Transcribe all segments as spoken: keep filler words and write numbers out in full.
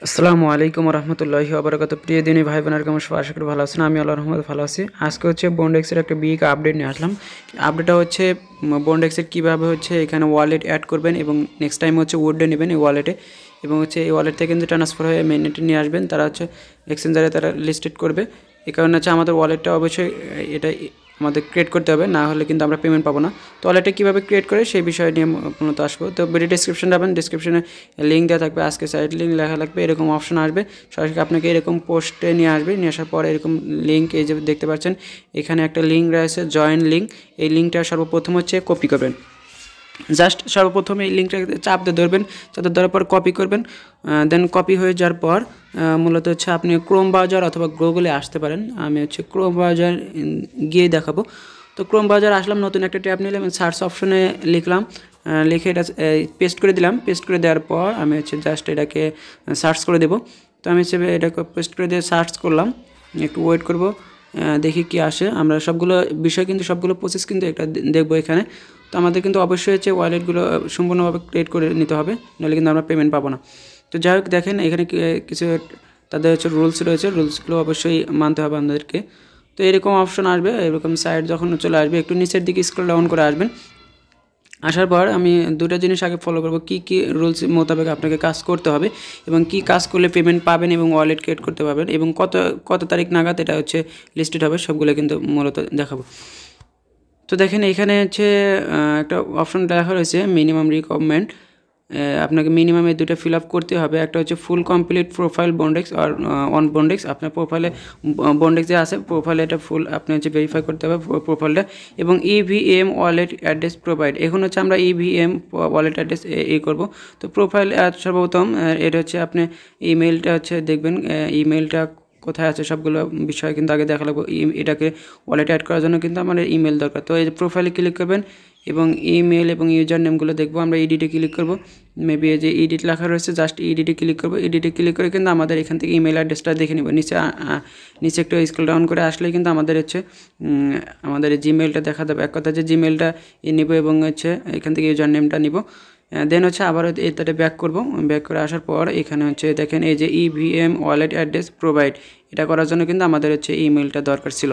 আসসালামু আলাইকুম রহমতুল্লাহি ওবরাকাত। প্রিয় দিনী ভাই বোনের কেমন সবাই আশা করি ভালো আছেন। আমি আল্লাহর রহমতে ভালো আছি। আজকে হচ্ছে বন্ডেক্সের একটা বিগ আপডেট নিয়ে আসলাম। আপডেটটা হচ্ছে বন্ডেক্সের কীভাবে হচ্ছে এখানে ওয়ালেট অ্যাড করবেন এবং নেক্সট টাইম হচ্ছে উইথড্র নেবেন এই ওয়ালেটে, এবং হচ্ছে এই ওয়ালেট থেকে কিন্তু ট্রান্সফার হয়ে মেইননেটে নিয়ে আসবেন। তারা হচ্ছে এক্সচেঞ্জারে তারা লিস্টেড করবে। এই কারণে হচ্ছে আমাদের ওয়ালেটটা অবশ্যই এটা আমাদের ক্রিয়েট করতে হবে, না হলে কিন্তু আমরা পেমেন্ট পাবো না। তো ওয়ালেটটা কীভাবে ক্রিয়েট করে সেই বিষয় নিয়ে মূলত আসবো। তো ভিডিও ডিসক্রিপশন যাবেন, ডিসক্রিপশনে লিঙ্ক দেওয়া থাকবে, আজকে সাইট লিঙ্ক লেখা লাগবে, এরকম অপশন আসবে। সরাসরি আপনাকে এরকম পোস্টে নিয়ে আসবে। নিয়ে আসার পরে এরকম লিঙ্ক এই যে দেখতে পাচ্ছেন এখানে একটা লিঙ্ক রয়েছে, জয়েন লিঙ্ক। এই লিঙ্কটা সর্বপ্রথম হচ্ছে কপি করবেন। জাস্ট সর্বপ্রথম এই লিঙ্কটাকে চাপ দিয়ে ধরবেন, চাপ ধরার পর কপি করবেন। দেন কপি হয়ে যাওয়ার পর মূলত হচ্ছে আপনি ক্রোম ব্রাউজার অথবা গুগলে আসতে পারেন। আমি হচ্ছে ক্রোম ব্রাউজার গিয়ে দেখাবো। তো ক্রোম ব্রাউজার আসলাম, নতুন একটা ট্যাব নিলাম, সার্চ অপশনে লিখলাম, লিখে এটা পেস্ট করে দিলাম। পেস্ট করে দেওয়ার পর আমি হচ্ছে জাস্ট এটাকে সার্চ করে দেবো। তো আমি হচ্ছে এটাকে পেস্ট করে দিয়ে সার্চ করলাম, একটু ওয়েট করব, দেখি কি আসে। আমরা সবগুলো বিষয় কিন্তু সবগুলো প্রসেস কিন্তু একটা দেখবো এখানে। তো আমাদের কিন্তু অবশ্যই হচ্ছে ওয়ালেটগুলো সম্পূর্ণভাবে ক্রিয়েট করে নিতে হবে, নাহলে কিন্তু আমরা পেমেন্ট পাবো না। তো যাই হোক, দেখেন এখানে কিছু তাদের হচ্ছে রুলস রয়েছে, রুলসগুলো অবশ্যই মানতে হবে আমাদেরকে। তো এরকম অপশন আসবে, এরকম সাইট যখন চলে আসবে একটু নিচের দিকে স্ক্রল ডাউন করে আসবেন। আসার পর আমি দুটো জিনিস আগে ফলো করব, কী কী রুলস মোতাবেক আপনাকে কাজ করতে হবে এবং কি কাজ করলে পেমেন্ট পাবেন এবং ওয়ালেট ক্রিয়েট করতে পারবেন এবং কত কত তারিখ নাগাদ এটা হচ্ছে লিস্টেড হবে, সবগুলো কিন্তু মূলত দেখাবো। তো দেখেন এখানে হচ্ছে একটা অপশন দেখা রয়েছে মিনিমাম রিকোয়ারমেন্ট। আপনাকে মিনিমাম এই দুটো ফিল আপ করতে হবে। একটা হচ্ছে ফুল কমপ্লিট প্রোফাইল বন্ডেক্স আর অন বন্ডেক্স। আপনার প্রোফাইলে বন্ডেক্স যে আছে প্রোফাইলে এটা ফুল আপনি হচ্ছে ভেরিফাই করতে হবে প্রোফাইলটা, এবং ইভিএম ওয়ালেট অ্যাড্রেস প্রোভাইড। এখন হচ্ছে আমরা ইভিএম ওয়ালেট অ্যাড্রেস এই করব। তো প্রোফাইল সর্বপ্রথম এটা হচ্ছে আপনি ইমেলটা হচ্ছে দেখবেন, ইমেলটা কোথায় আছে সবগুলো বিষয় কিন্তু আগে দেখা লাগবে। এটাকে ওয়ালেট অ্যাড করার জন্য কিন্তু আমাদের ইমেল দরকার। তো এই প্রোফাইলে ক্লিক করবেন এবং ইমেল এবং ইউজার নেমগুলো দেখবো। আমরা এডিটে ক্লিক করব, মেবি এই যে এডিট লেখা রয়েছে, জাস্ট এডিটে ক্লিক করব। এডিটে ক্লিক করে কিন্তু আমাদের এখান থেকে ইমেল অ্যাড্রেসটা দেখে নেব। নিচে নিচে একটু স্ক্রল ডাউন করে আসলেই কিন্তু আমাদের হচ্ছে আমাদের জিমেলটা দেখা যাবে। এক কথা যে জিমেলটা নিব এবং হচ্ছে এখান থেকে ইউজার নেমটা নিব। দেন হচ্ছে আবার এটাতে ব্যাক করব। ব্যাক করে আসার পর এখানে হচ্ছে দেখেন এই যে ইভিএম ওয়ালেট অ্যাড্রেস প্রোভাইড, এটা করার জন্য কিন্তু আমাদের হচ্ছে ইমেলটা দরকার ছিল।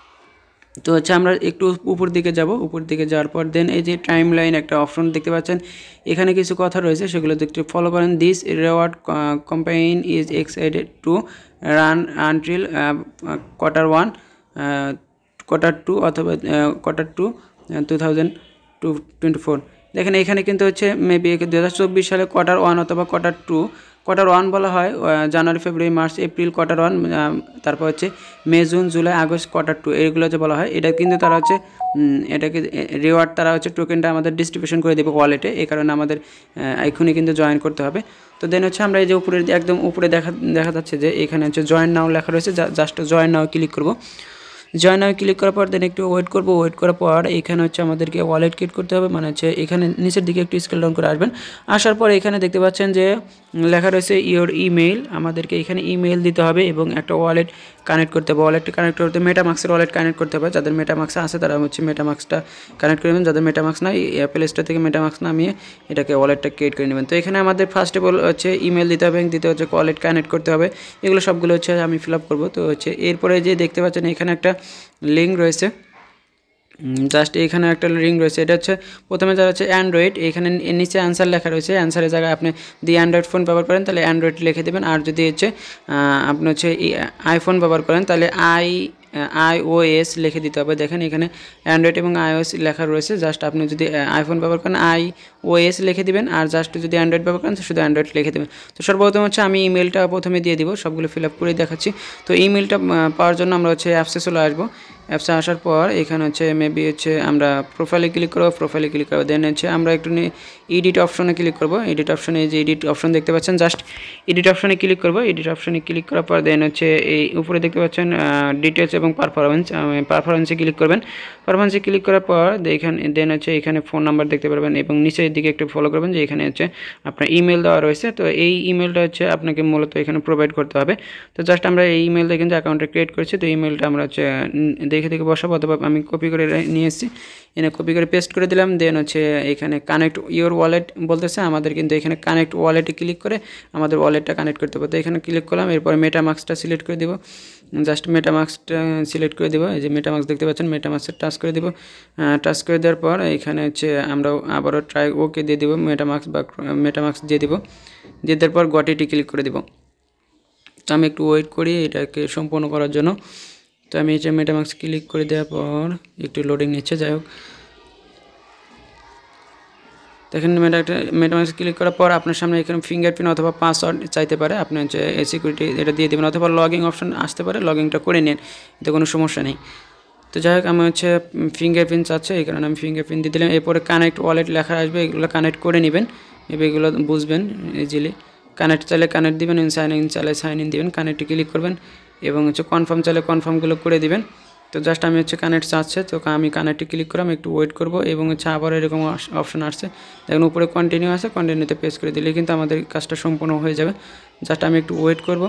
তো হচ্ছে আমরা একটু উপর দিকে যাব, উপর দিকে যাওয়ার পর দেন এই যে টাইম লাইন একটা অপশন দেখতে পাচ্ছেন, এখানে কিছু কথা রয়েছে সেগুলো একটু ফলো করেন। This reward campaign is excited to run until quarter one quarter two অথবা quarter two two thousand two twenty four. দেখেন এখানে কিন্তু হচ্ছে মেবি দু হাজার চব্বিশ সালে কোয়ার্টার ওয়ান অথবা কোয়ার্টার টু। কোয়ার্টার ওয়ান বলা হয় January February March April quarter one, তারপর হচ্ছে May June July August quarter two, এইগুলো যে বলা হয় এটা কিন্তু তারা হচ্ছে এটাকে রিওয়ার্ড তারা হচ্ছে টোকেনটা আমাদের ডিস্ট্রিবিউশন করে দেবে ওয়ালেটে। এই কারণে আমাদের এখনই কিন্তু জয়েন করতে হবে। তো দেন হচ্ছে আমরা এই যে উপরে একদম উপরে দেখা দেখা যাচ্ছে যে এখানে হচ্ছে জয়েন নাও লেখা রয়েছে, জাস্ট জয়েন নাও ক্লিক করব। জয়েন নাও ক্লিক করার পর দেন একটু ওয়েট করব। ওয়েট করার পর এখানে হচ্ছে আমাদেরকে ওয়ালেট ক্রিয়েট করতে হবে, মানে হচ্ছে এখানে নিচের দিকে একটু স্ক্রল ডাউন করে আসবেন। আসার পর এখানে দেখতে পাচ্ছেন যে লেখা রয়েছে ইওর ইমেল। আমাদেরকে এখানে ইমেল দিতে হবে এবং একটা ওয়ালেট কানেক্ট করতে হবে। ওয়ালেটটা কানেক্ট করতে মেটামাক্সের ওয়ালেট কানেক্ট করতে হবে। যাদের মেটামাক্স আছে তারা হচ্ছে মেটামাক্সটা কানেক্ট করে নেবেন, যাদের মেটামাক্স নাই প্লে স্টোর থেকে মেটামাক্স নামিয়ে এটাকে ওয়ালেটটা ক্রিয়েট করে নেবেন। তো এখানে আমাদের ফার্স্ট অফ অল হচ্ছে ইমেল দিতে হবে এবং দ্বিতীয় হচ্ছে ওয়ালেট কানেক্ট করতে হবে। এগুলো সবগুলো হচ্ছে আমি ফিল আপ করবো। তো হচ্ছে এরপরে যে দেখতে পাচ্ছেন এখানে একটা লিঙ্ক রয়েছে, জাস্ট এখানে একটা লিঙ্ক রয়েছে। এটা হচ্ছে প্রথমে যারা হচ্ছে অ্যান্ড্রয়েড, এখানে নিচে অ্যান্সার লেখা রয়েছে। অ্যান্সারের জায়গায় আপনি যদি অ্যান্ড্রয়েড ফোন ব্যবহার করেন তাহলে অ্যান্ড্রয়েড লিখে দেবেন, আর যদি হচ্ছে আপনি হচ্ছে আইফোন ব্যবহার করেন তাহলে আই আইওএস লিখে দিতে হবে। দেখেন এখানে অ্যান্ড্রয়েড এবং আইওএস লেখা রয়েছে। জাস্ট আপনি যদি আইফোন ব্যবহার করেন আইওএস লিখে দিবেন, আর জাস্ট যদি অ্যান্ড্রয়েড ব্যবহার করেন শুধু অ্যান্ড্রয়েড লিখে দেবেন। তো সর্বপ্রথম হচ্ছে আমি ইমেলটা প্রথমে দিয়ে দিব, সবগুলো ফিল আপ করে দেখাচ্ছি। তো ইমেলটা পাওয়ার জন্য আমরা হচ্ছে অ্যাপসে চলে আসবো। অ্যাপসে আসার পর এখানে হচ্ছে মেবি হচ্ছে আমরা প্রোফাইলে ক্লিক করবো, প্রোফাইলে ক্লিক করবো। দেন হচ্ছে আমরা একটু এডিট অপশনে ক্লিক করবো। এডিট অপশনে যে এডিট অপশন দেখতে পাচ্ছেন, জাস্ট এডিট অপশনে ক্লিক করবো। এডিট অপশনে ক্লিক করার পর দেন হচ্ছে এই উপরে দেখতে পাচ্ছেন ডিটেলস এবং পারফরমেন্স, পারফরমেন্সে ক্লিক করবেন। পারফরমেন্সে ক্লিক করার পর এখানে দেন হচ্ছে এখানে ফোন নাম্বার দেখতে পারবেন এবং নিচের দিকে একটু ফলো করবেন যে এখানে হচ্ছে আপনার ইমেল দেওয়া রয়েছে। তো এই ইমেলটা হচ্ছে আপনাকে মূলত এখানে প্রোভাইড করতে হবে। তো জাস্ট আমরা এই ইমেলটা কিন্তু অ্যাকাউন্টে ক্রিয়েট করেছি। তো ইমেলটা আমরা হচ্ছে দেখে দেখে বসাবো, অথবা আমি কপি করে নিয়ে এসেছি, এনে কপি করে পেস্ট করে দিলাম। দেন হচ্ছে এখানে কানেক্ট ইওর ওয়ালেট বলতেছে আমাদের, কিন্তু এখানে কানেক্ট ওয়ালেটে ক্লিক করে আমাদের ওয়ালেটটা কানেক্ট করতে হবে। তো এখানে ক্লিক করলাম, এরপর মেটামাস্কটা সিলেক্ট করে দিব, জাস্ট মেটামাস্কটা সিলেক্ট করে দেবো। এই যে মেটামাস্ক দেখতে পাচ্ছেন, মেটামাস্কের টাচ করে দেবো। টাচ করে দেওয়ার পর এখানে হচ্ছে আমরা আবারও ট্রাই ওকে দিয়ে দেবো, মেটামাস্ক বা মেটামাস্ক দিয়ে দেবো। দিয়ে দেওয়ার পর গটিটি ক্লিক করে দেবো। তো আমি একটু ওয়েট করি এটাকে সম্পূর্ণ করার জন্য। তো আমি এই যে মেটামাস্ক ক্লিক করে দেওয়ার পর একটু লোডিং নিচ্ছে, যাই হোক দেখেন মেটা মেটামাস্ক ক্লিক করার পর আপনার সামনে এখানে ফিঙ্গারপ্রিন্ট অথবা পাসওয়ার্ড চাইতে পারে, আপনি হচ্ছে সিকিউরিটি এটা দিয়ে দেবেন, অথবা লগিং অপশন আসতে পারে, লগিংটা করে নিন, এতে কোনো সমস্যা নেই। তো যাই হোক আমি হচ্ছে ফিঙ্গারপ্রিন্ট চাচ্ছে, এই কারণে আমি ফিঙ্গারপ্রিন্ট দিয়ে দিলাম। এরপরে কানেক্ট ওয়ালেট লেখা আসবে, এগুলো কানেক্ট করে নেবেন, এবার এগুলো বুঝবেন ইজিলি। কানেক্ট চাইলে কানেক্ট দিবেন, সাইন ইন চাইলে সাইন ইন দিবেন, কানেক্টে ক্লিক করবেন এবং হচ্ছে কনফার্ম চাইলে কনফার্মগুলো করে দিবেন। তো জাস্ট আমি হচ্ছে কানেক্ট চাচ্ছে, তো আমি কানেক্টে ক্লিক করলাম, একটু ওয়েট করব এবং হচ্ছে আবার এরকম অপশন আসছে, দেখুন উপরে কন্টিনিউ আছে, কন্টিনিউতে পেস্ট করে দিলে কিন্তু আমাদের কাজটা সম্পূর্ণ হয়ে যাবে। জাস্ট আমি একটু ওয়েট করব,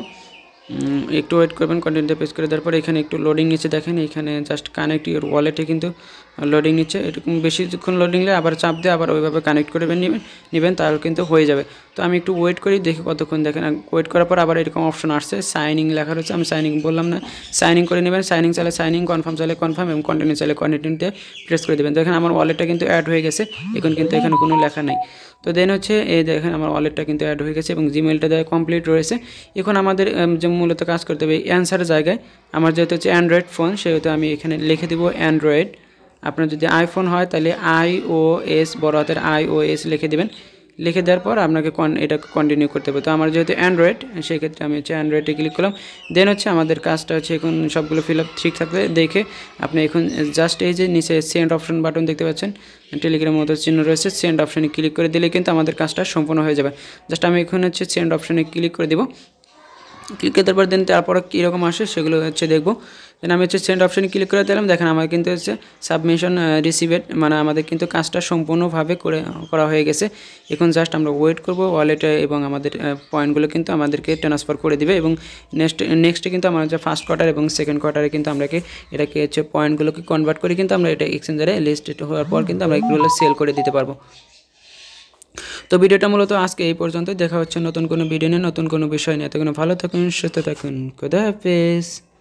একটু ওয়েট করবেন, কন্টিনিউতে পেস্ট করে দেওয়ার পর এখানে একটু লোডিং নিচ্ছে, দেখেন এখানে জাস্ট কানেক্ট ইওর ওয়ালেটে কিন্তু লোডিং নিচ্ছে। এরকম বেশিক্ষণ লোডিং নিলে আবার চাপ দিয়ে আবার ওইভাবে কানেক্ট করে নেবেন নেবেন তাহলে কিন্তু হয়ে যাবে। তো আমি একটু ওয়েট করি, দেখি কতক্ষণ। দেখেন ওয়েট করার পর আবার এরকম অপশন আসছে, সাইনিং লেখা রয়েছে, আমি সাইনিং বললাম না, সাইনিং করে নেবেন, সাইনিং চাইলে সাইনিং, কনফার্ম চাইলে কনফার্ম এবং কন্টিনিউ চাইলে কন্টিনিউতে প্রেস করে দেবেন। দেখেন আমার ওয়ালেটটা কিন্তু অ্যাড হয়ে গেছে, এখন কিন্তু এখানে কোনো লেখা নাই। তো দেন হচ্ছে এই দেখেন আমার ওয়ালেটটা কিন্তু অ্যাড হয়ে গেছে এবং জিমেলটা দেওয়া কমপ্লিট রয়েছে। এখন আমাদের যে মূলত কাজ করতে হবে অ্যান্সারের জায়গায়, আমার যেহেতু হচ্ছে অ্যান্ড্রয়েড ফোন সেহেতু আমি এখানে লিখে দেবো অ্যান্ড্রয়েড। আপনার যদি আইফোন হয় তাহলে আই ও এস, বড় হাতের আই ও এস লিখে দেবেন। লিখে দেওয়ার পর আপনাকে কন এটা কন্টিনিউ করতে হবে। তো আমার যেহেতু অ্যান্ড্রয়েড সেই ক্ষেত্রে আমি হচ্ছে অ্যান্ড্রয়েডে ক্লিক করলাম। দেন হচ্ছে আমাদের কাজটা হচ্ছে এখন সবগুলো ফিল আপ ঠিক থাকবে দেখে আপনি এখন জাস্ট এই যে নিচে সেন্ড অপশন বাটন দেখতে পাচ্ছেন, টেলিগ্রামের মতো চিহ্ন রয়েছে, সেন্ড অপশনে ক্লিক করে দিলে কিন্তু আমাদের কাজটা সম্পূর্ণ হয়ে যাবে। জাস্ট আমি এখন হচ্ছে সেন্ড অপশনে ক্লিক করে দেবো। ক্লিক করতে পার দেন তারপরে কীরকম আসে সেগুলো হচ্ছে দেখবো। দেন আমি হচ্ছে সেন্ড অপশানে ক্লিক করে দিলাম, দেখেন আমার কিন্তু হচ্ছে সাবমিশন রিসিভেড, মানে আমাদের কিন্তু কাজটা সম্পূর্ণভাবে করে করা হয়ে গেছে। এখন জাস্ট আমরা ওয়েট করব ওয়ালেটে এবং আমাদের পয়েন্টগুলো কিন্তু আমাদেরকে ট্রান্সফার করে দিবে এবং নেক্সট নেক্সটে কিন্তু আমার হচ্ছে ফার্স্ট কোয়ার্টার এবং সেকেন্ড কোয়ার্টারে কিন্তু আমরাকে এটাকে হচ্ছে পয়েন্টগুলোকে কনভার্ট করে কিন্তু আমরা এটা এক্সচেঞ্জারে লিস্টেড হওয়ার পর কিন্তু আমরা এগুলো সেল করে দিতে পারবো। তো ভিডিওটা মূলত আজকে এই পর্যন্ত, দেখা হচ্ছে নতুন কোনো ভিডিও নিয়ে, নতুন কোনো বিষয় নিয়ে। এতক্ষণ ভালো থাকুন, সুস্থ থাকুন, খোদা হাফেজ।